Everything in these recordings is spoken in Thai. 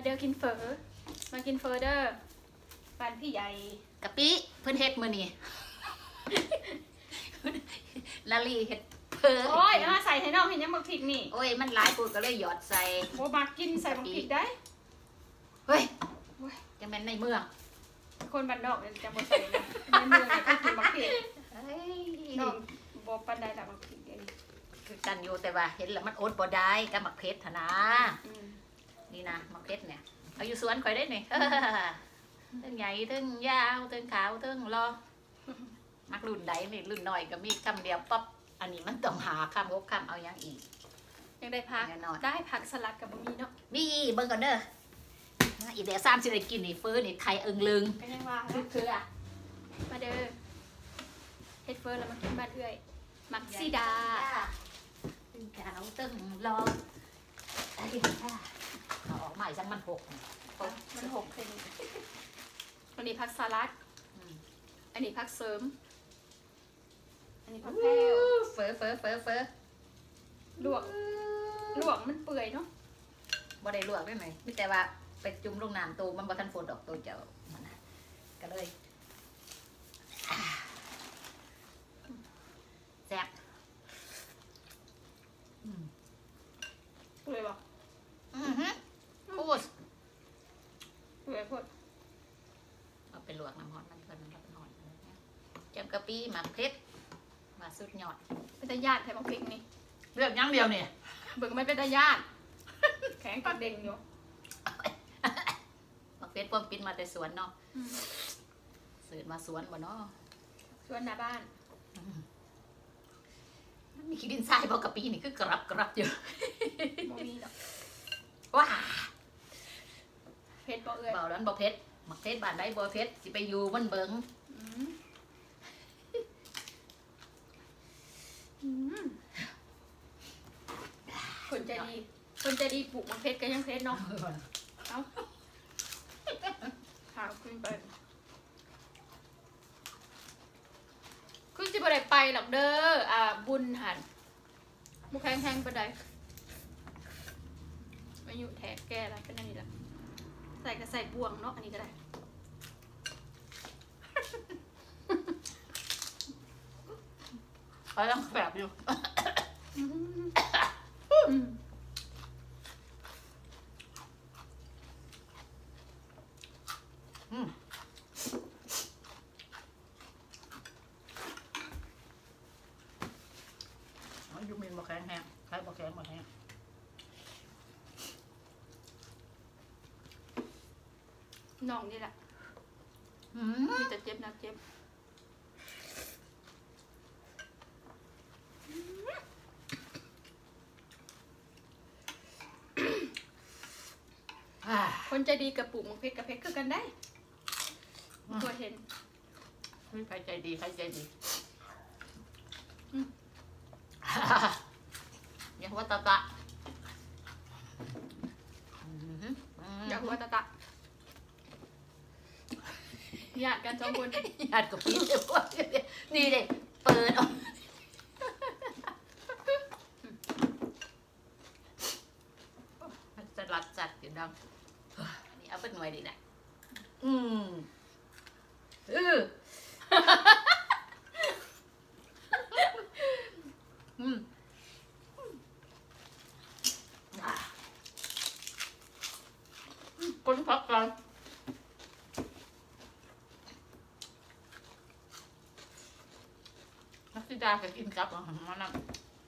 ด้อกินเฟอมากินเฟอเด้อบ้านพี่ใหญ่กะปิเพิ่นเฮ็ดมื้อนี้ลาลีเฮ็ดเพิ่นโอ้ยเอามาใส่ให้น้องเห็นยังบักพริกนี่โอ้ยมันหลายปูก็เลยหยอดใส่โอ้มากินใส่บักพริกได้เฮ้ยจังแม่นในเมืองคนบ้านนอกเนี่ยจะบ่ใส่เลยในเมืองเนี่ยก็กินบักพริกน้องบ่ปานใดละบักพริกเด้คือกันอยู่แต่ว่าเห็นแล้วมันอดบ่ได้กับมักเพชรนะนี่นะมักเพชรเนี่ยเอาอยู่สวนข่อยได้นี่ทั้งใหญ่ทั้งยาวทั้งขาวทั้งรอมักรุ่นใดนี่รุ่นน้อยก็มีคำเดียวปั๊บอันนี้มันต้องหาคำ6 คำเอาอย่างอีกยังได้ผักได้ผักสลัดกับบะหมี่เนาะนี่เบิ่งก่อนเด้ออีเดียซ้ำสิได้กินนี่ฟื้นนี่ไข่อึงลึงเป็นยังว่าคือมาเด้อเฮ็ดเฟิร์แล้วมากินบ้านเอื้อยมักซีดาตึงขาวตึงรอเอาออกใหม่จังมัน6 เป็นอันนี้ผักสลัดอันนี้ผักเสริมอันนี้ผักแพรวเฟอลวกมันเปื่อยเนาะบ่ได้ลวกได้ไหมไม่แต่ว่าไปจุ่มลงน้ำตูมันบ่ทันฝนดอกตัวเจ้ามันนะก็เลยแซ่บเปื่อยป่ะพูดเปื่อยพูดเอาไปลวกน้ำร้อนมันก็น้ำร้อนแกงกะปิหมักเพชรมาสุดยอดเป็นตาญาติแถมบักพริกนี่เลือกอย่างเดียวนี่เบิ่งไม่เป็นตาญาติแข็งกับเด้งอยู่มักเพชรพวกปินมาแต่สวนเนาะสืบมาสวนบ่เนาะสวนหน้าบ้านมีขี้ดินทรายบ่กะปินี่คือกรับอยู่บ่มีดอกว้าเพชรบ่เอื้อยเบาแล้วบ่เพชรมักเพชรบ้านใดบ่เพชรสิไปอยู่มันเบิ่งคนใจดีปลูกมักเพชรก็ยังเพชรเนาะเอาหาขึ้นไปคุณสิบ่ได้ไปหรอกเด้อบุญหันบุแข็งๆปานใดอายุแทกแก่แล้วเป็นอันนี้ละใส่ก็ใส่บ่วงเนาะอันนี้ก็ได้เขายังแบบอยู่ยูมินบะแข็งแห้งใครบะแข็งบะแห้งน้องนี่แหละมีแต่เจ็บนะเจ็บคนใจดีกับปลูกมังเพชรกับเพชรคือกันได้ตัวเห็นใครใจดีใครใจดีอย่าหัวตะอย่าหัวตะญาติกัน2 คนญาติกับพี่นี่เด็กเปิดออกจะรัดจัดอยู่ดังนี่เอาเป็นหน่วยดีนะคนพักกันนักศึกษาจะกินกับมันนั่ง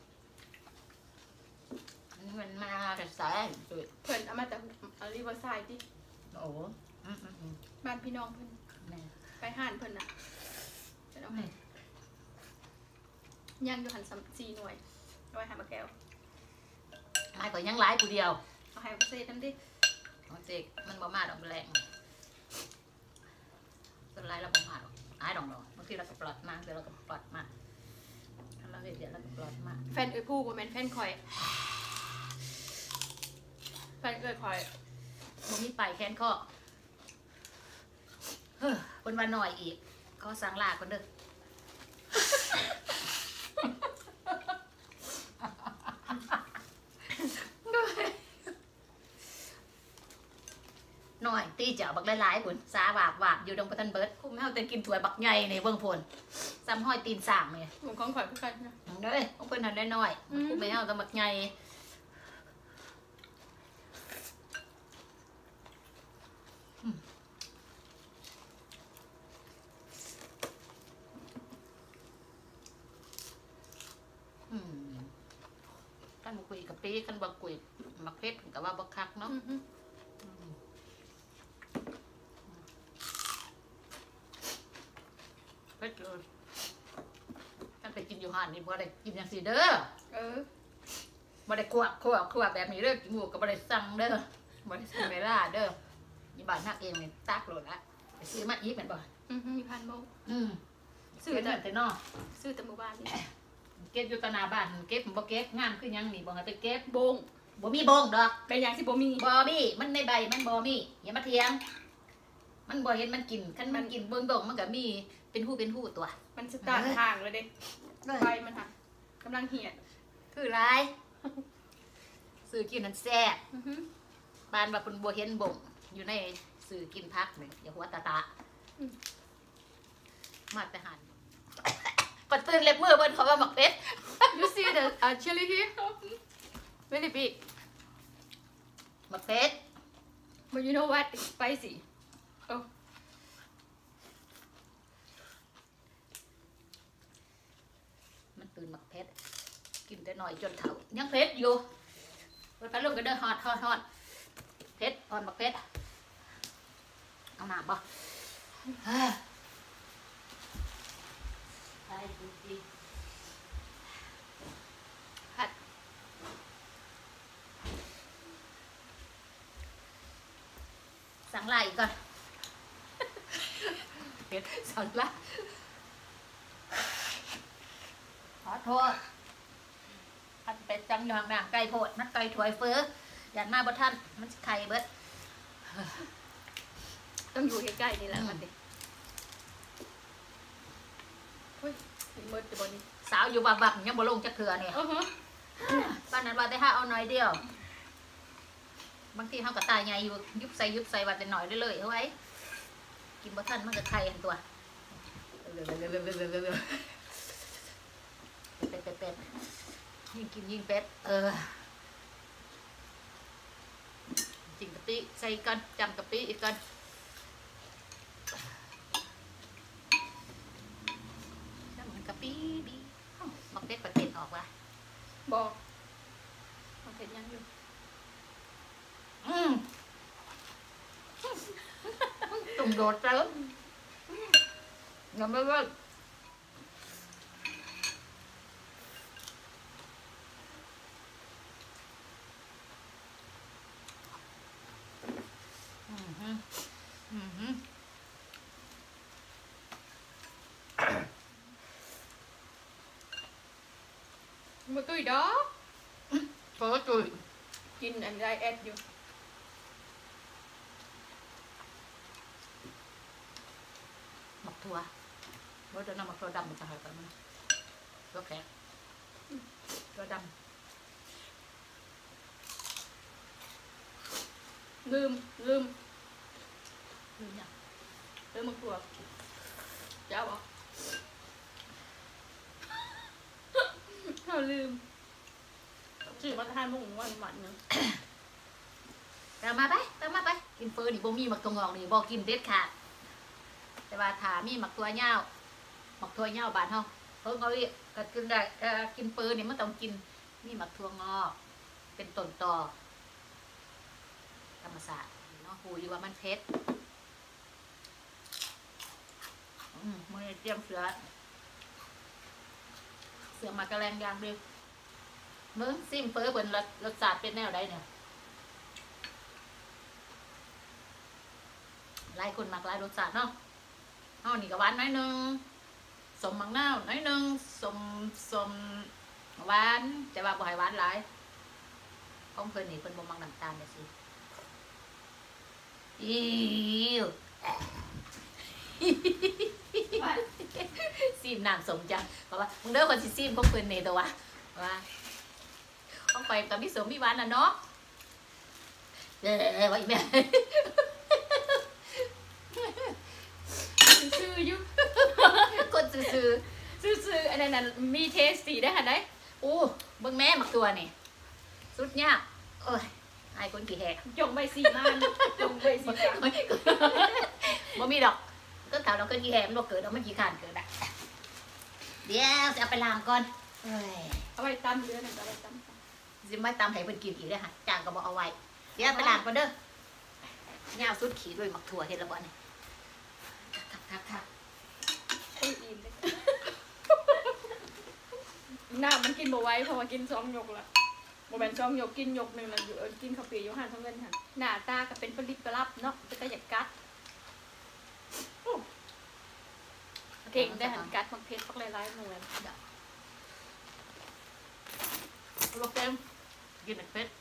มันมาแต่สายเพิ่นเอามาจากริเวอร์ไซด์ที่โอ้บ้านพี่น้องเพิ่นไปห่านเพิ่นน่ะจะเอาให้ย่างอยู่หัน4 หน่วยเอาไว้ให้มาแก้วหลายกว่ายังหลายผู้เดียวเอาให้เซตน้ำดิเจกมันบ่มาดอกแรงเป็นไรเราบ่มาดอกอ้ายดอกบางทีเราก็ปลอดมากเดี๋ยวเราก็ปลอดมากเราเดี๋ยวเราก็ปลอดมากแฟนผู้บ่แม่นแฟนคอยแฟนคอยมึงนี่ไปแค้นข้อคนวันหน่อยอีกก็สั่งลาคนเด้อหน่อยตีเจ้าบักหลายๆพุ่นสาบาบวาบอยู่ตรงประทันเบิร์ดคุ้มให้เอาแต่กินถ้วยบักใหญ่ในเบื้องพลซ้ำห้อยตีนสามเนี่ยหมูของข่อยผู้กันนะเด้อของเพิ่นทันได้น้อยคุ้มไม่เอาแต่บักใหญ่กันบุกุยกับปีกันบักกุยมักเพชรกับว่าบักคักเนาะเพชรเลยกันไปกินอยู่ห้านนี่บ่ได้กินอย่างสิเด้อบ่ได้คั่วแบบนี้เด้อกินหมูกับบ่ได้สั่งเด้อบ่ได้สั่งเวลาเด้อยี่บ้านนักเองนี่ตักโลดละไปซื้อมาอีกแม่นบ่มีพันโมซื้อแต่นอกซื้อแต่หมู่บ้านนี่เก็บอยู่ตนาบ้านเก็บบ่เก็บงานคือยังนี่บ่ให้ไปเก็บบงบ่มีบงดอกเป็นอย่างที่บ่มีบ่มีมันในใบมันบ่มีอย่ามาเถียงมันบ่เห็นมันกินคันมันกินเบิ่งดงมันก็มีเป็นหูตัวมันสตาร์ททางเลยเด้ใบมันค่ะกำลังเหี่ยนคือไรซื้อกินนั้นแซ่บบ้านว่าเพิ่นบ่เห็นบงอยู่ในซื้อกินพักนี่อย่าหัวตามาแต่หันปัดตื่นเล็บมือเบิ่นเขาว่าหมักเป็ด You see the chili here very big หมักเป็ด but you know what it's spicy oh มันตื่นหมักเพชรกินแต่หน่อยจนเฒ่ายังเพชรอยู่ไปลงกันเด้อฮอดเพชรอ่อนหมักเพชรเอาหนาบ่ไปดูดีผัดสั่งลายอีกก่อนเพชรสั่งลายขอโทษอันเป็ดจังอย่างหนังไก่โพดนัดไก่ถวยเฟ้ออย่างมาบ่ท่านมันไข่เบิดต้องอยู่ใกล้ๆนี่แหละมันดิเฮ้ยมืดจะบนนี้สาวอยู่บักยังบ่ลงจักเถื่อเนี่ยป้านนั้นว่าได้ห้าเอาหน่อยเดียวบางทีเขาก็ตายไงอยู่ยุบใส่ว่าแต่หน่อยเลยเอาไว้กินบ่ท่านมันก็ไข่อันตัวเป็ดยิ่งกินยิ่งเป็ดจริงกะปิใส่กันจำกะปิอีกกันแล้วมันกะปิบีมักเป็ดประเด็นออกว่ะบอกมันเผ็ดยังอยู่ตุ่มโดดแล้วยังไม่เลิกมาตุ้ยดอกเฟิร์สจุยกินอันไดแอดอยู่หมักถั่วรสเดินน้ำหมักถั่วดำมันจะหายไปมั้ยรสแข็งถั่วดำลืมเนี่ยมะกรูดเจ้าบอกเขาลืมชื่อมาทานมุ่งวันหมันเนาะตามมาไปกินเฟอร์นี่บ่มีหมักตัวงอกนี่บ่กินเด็ดขาดแต่ว่าถามีหมักตัวเหย้าบานเฮาเพิ่งเอาอีกก็กินได้กินเฟอร์นี่มันต้องกินมีหมักถั่วงอกเป็นต้นตอธรรมศาสตร์เนาะหูอยู่ว่ามันเผ็ดมือเตรียมเสือมากระแรงยางเดียวมึงซิมเฟอร์เปิ่นรสชาติเป็นแนวใดเนี่ยหลายคนมักหลายรสชาติเนาะนี่ก็หวานน้อยนึงสมมังนาวน้อยนึงสมหวานแต่ว่าบ่ให้หวานหลายของเพิ่นนี่เพิ่นบ่มักน้ำตาลเลยสิซีมน้ำสมจังเพราะว่ามึงเด้อคนสิซีมของเพิ่นนี่ตัวว่าของไปกับมีสมมีหวานน่ะเนาะว่าอีแม่นั้นมีเทสสีได้หันได้อู้เบิ่งแม่หมักตัวนี่สุดยากโอ้ยไอ้คนกี่แหกจงใบสีมันจงใบสีกลางบ่มีดอกก็ถามเราเกิดกี่แหกมันบ่เกิดเรามันกี่ขานเกิดอะเดี๋ยวจะเอาไปล้างก่อนเอ้ยเอาไว้ตั้มเรือหนึ่งเอาไว้ตั้มสิไม่ตามให้เพิ่นกินอีกเด้อค่ะจางก็บ่เอาไว้เดี๋ยวไปล้างก่อนเด้อยาวสุดขี่ด้วยหมักถั่วเฮ็ดและบ่นี่คักอุ้ยอินเลยหน้ามันกินบ่ไหว้เพราะว่ากินซ้อมยกละบ่แม่นซ้อมยกกินยกหนึ่งแล้วอยู่กินข้าวเปียกอยู่หันทั้งเงินหันหน้าตาก็เป็นปริบประลับเนาะเป็นตาอยากกัดเก่งได้หันกัดมักเพชรพักหลายๆหน่วยลูกเต็มกินเผ็ด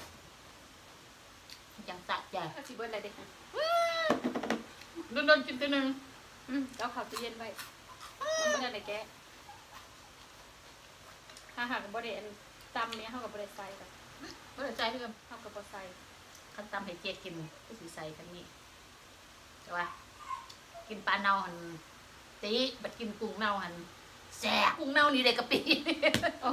จังสะใจก็สิเบิดอะไรเด็กโดนกินตัวนึงเอาข้าวตู้เย็นไว้มันบ่ได้ไหนแกะถ้าหากบ่ได้อันตำเนี่ยเฮาก็บ่ได้ใส่ดอกบ่ได้ใจเพิ่นเฮาก็บ่ใส่คันตำให้เจ็ดกินก็สิใส่ทั้งนี้ใช่ป่ะกินปลาเน่าหั่นตีบัดกินกุ้งเน่าหั่นแซ่บกุ้งเน่านี่ได้กะปิโอ้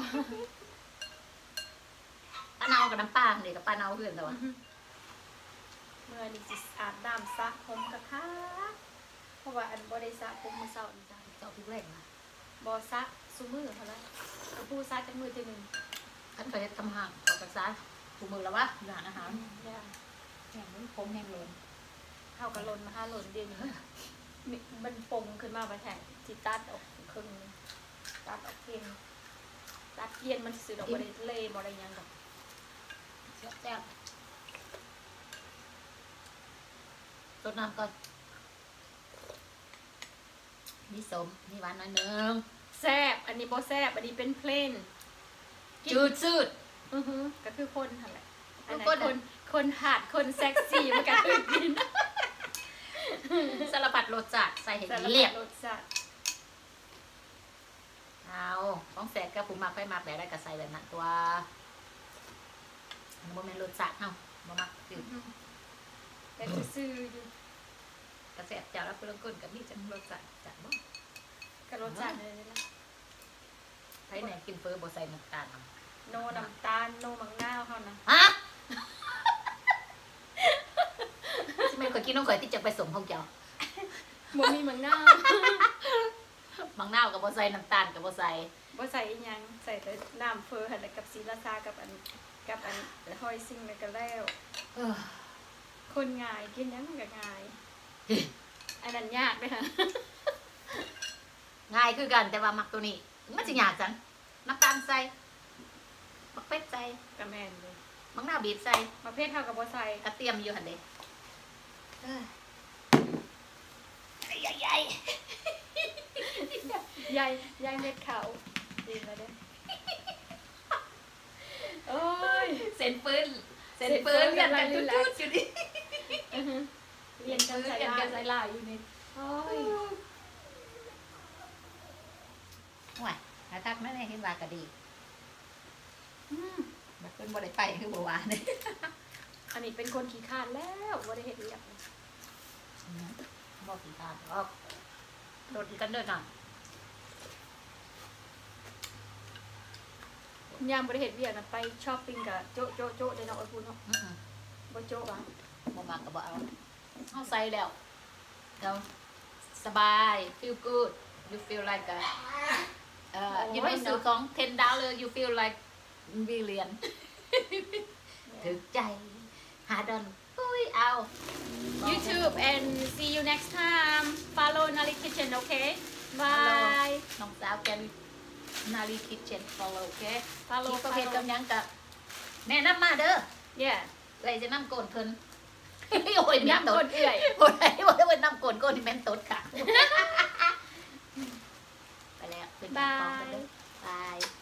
ปลาเน่ากับน้ำปลานี่กับปลาเน่าเพื่อนแต่ว่าเมื่อนี้สิอาบน้ำสระผมกะค่ะเพราะว่าอันบ่ได้สระผมมื้อเช้านี่จ้ะเจ้าทุกแรงนะบ่สระซุมื้อเท่านั้นก็ผู้สระจักมื้อทีนึงคันไปเฮ็ดทำห่างขอกันซะถูกมือแล้ววะร้านอาหารย่าแห้งมันผมแห้งเลยเฮาก็ลนมาหาลนเดี๋ยวนี้มันปงขึ้นมาบ่แท้สิตัดออกครึ่งนึงตัดออกเพียงตัดเย็นมันสิดอกบ่ได้เละบ่ได้หยังดอกแซ่บสดน้ำก่อนมีสมมีหวานหน่อยนึงแซ่บอันนี้บ่แซ่บอันนี้เป็นเพลนจืดชืดก็คือคนหั่นแหละอันนั้นคนคนหาดคนเซ็กซี่มันก็คือกินสารพัดรสจัดใส่ให้แต่ละเรียบรสชาติเอาของแสกกับผู้มักไปมักแบบได้ก็ใส่แบบนั้นตัวมันบ่แม่นรสจัดเฮาบ่มักจืดแต่ซื่อๆอยู่กระแสบเจ้าแล้วเพิ่นก้นกับนี่จังรสจัดจัดบ่กับรสชาติเลยนะไผแหนกินเฟอบ่ใส่น้ำตาลโนน้ำตาลโนมังนาวเฮานะฮะสิแม่นข่อยกินน้องข่อยที่จะไปส่งของเจ้าบ่มีมังนาวบางนาวก็บ่ใส่น้ำตาลก็บ่ใส่บ่ใส่อีหยังใส่แต่น้ำเฟอหั่นแหละกับศรีราชากับอันหอยซิ่งแล้วก็แล้วเออคนง่ายกินหยังมันก็ง่ายอันนั้นยากเด้อค่ะง่ายคือกันแต่ว่ามักตัวนี้มันสิยากจังน้ำตาลใส่มักเป็ดใส่ก็แม่นเลยบางนาวบีบใส่ประเภทเฮาก็บ่ใส่กระเทียมอยู่หั่นเด้เออใหญ่ยายเม็ดขาวดีมาเด้อโอ้ยๆเส้นปืนกันจุดๆอยู่ดิเรียนกันใส่ลายอยู่นี่โอ้ยโอ้ยหาทักแม่เห็นว่าก็ดีบัดเพิ่นบ่ได้ไปคือบ่ว่าเด้อันนี้เป็นคนขี้คร้านแล้วบ่ได้เฮ็ดเรียกบ่ขี้ตาดอกโดดกันเด้อน่ะยามบ่ได้เฮ็ดเวียกน่ะไปช้อปปิ้งกับโจ๊ะโจ๊ะโจ๊ะได้เนาะไอ้พูนเนาะอือบ่โจ๊ะว่ะบ่มักก็บ่เอาเฮาใส่แล้วเดี๋ยวสบาย feel good you feel like a you know ซื้อของ$10 you feel like billion ถึกใจหาดอนปุ้ยเอา YouTube and see you next time follow Nali Kitchen okay bye น้องสาวแกนนาลีคิทเช่น follow โอเค follow ที่ประเภทกำยังกับแนะนำมาเด้อ yeah เลยจะนำโกนเพิ่น โอ้ยยัน้ำกตคดนเอื่อยโอ้ยโอ้ยน้ำโกนโกนที่แม่นตดค่ะ ไปแล้วเป็นการฟ้องกันเด้อบาย